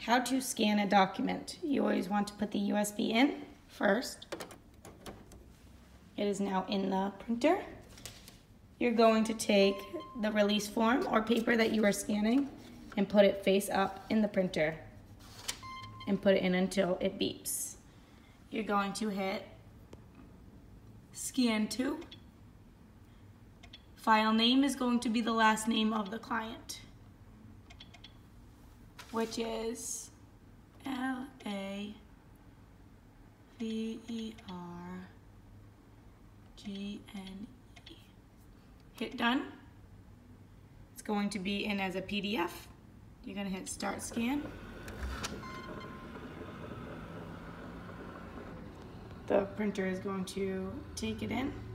How to scan a document. You always want to put the USB in first. It is now in the printer. You're going to take the release form or paper that you are scanning and put it face up in the printer and put it in until it beeps. You're going to hit scan to. File name is going to be the last name of the client, which is LAVERGNE. Hit done. It's going to be in as a PDF. You're going to hit start scan. The printer is going to take it in.